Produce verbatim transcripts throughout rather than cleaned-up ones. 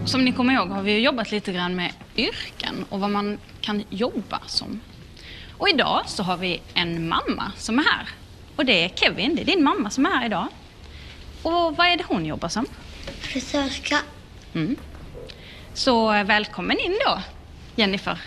som ni kommer ihåg har vi jobbat lite grann med yrken och vad man kan jobba som. Och idag så har vi en mamma som är här. Och det är Kevin, det är din mamma som är här idag. Och vad är det hon jobbar som? Frisörska. Mm. Så välkommen in då, Jennifer.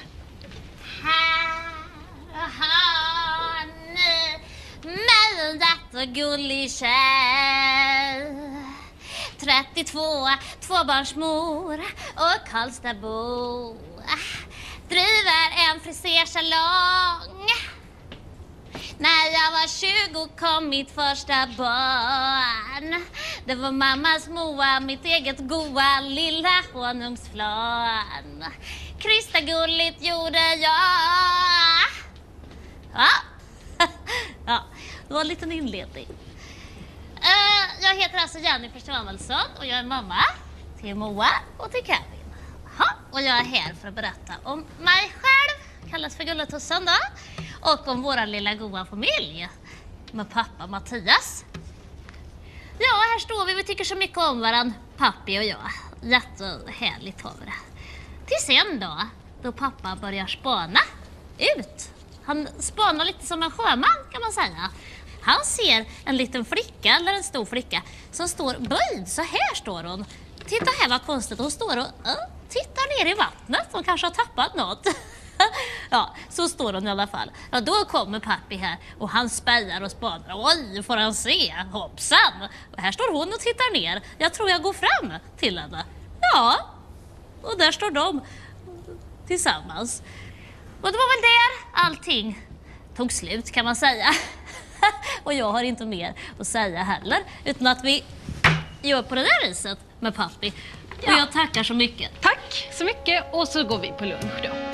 Här ni med en jättegullig tjej. trettiotvå, tvåbarnsmor och Karlstadbo. Driver en frisersalong. När jag var tjugo kom mitt första barn. Det var mammas Moa, mitt eget goa lilla honungsflan. Kristagulligt gjorde jag. Ja. Ja, det var en liten inledning. Uh, jag heter alltså Jennifer Samuelsson och jag är mamma till Moa och till Kevin. Ja, och jag är här för att berätta om mig själv, kallas för Gulletussan då, och om vår lilla goda familj med pappa Mattias. Ja, här står vi, vi tycker så mycket om varandra, pappi och jag. Jättehärligt har vi det. Till sen då, då pappa börjar spana ut. Han spanar lite som en sjöman kan man säga. Han ser en liten flicka, eller en stor flicka, som står böjd. Så här står hon. Titta här vad konstigt, hon står och uh, tittar ner i vattnet. Hon kanske har tappat något. Ja, så står hon i alla fall. Ja, då kommer pappi här och han spejar och spanar. Oj, får han se? Hoppsan! Och här står hon och tittar ner. Jag tror jag går fram till henne. Ja, och där står de tillsammans. Och det var väl där allting tog slut kan man säga. Och jag har inte mer att säga heller. Utan att vi gör på det där viset med pappi. Och ja. Jag tackar så mycket. Tack så mycket och så går vi på lunch då.